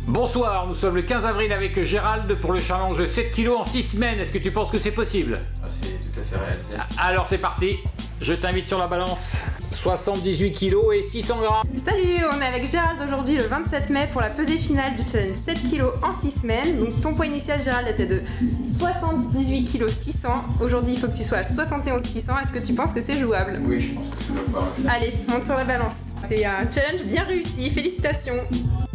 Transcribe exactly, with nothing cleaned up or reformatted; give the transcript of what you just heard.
Bonsoir, nous sommes le quinze avril avec Gérald pour le challenge sept kilos en six semaines. Est-ce que tu penses que c'est possible? Ah, c'est tout à fait réalisé. Alors c'est parti, je t'invite sur la balance. soixante-dix-huit kilos et six cents grammes. Salut, on est avec Gérald aujourd'hui le vingt-sept mai pour la pesée finale du challenge sept kilos en six semaines. Donc ton poids initial Gérald était de soixante-dix-huit kilos six cents. Aujourd'hui il faut que tu sois à soixante et onze six cents. Est-ce que tu penses que c'est jouable? Oui, je pense que c'est jouable. Allez, monte sur la balance. C'est un challenge bien réussi, félicitations.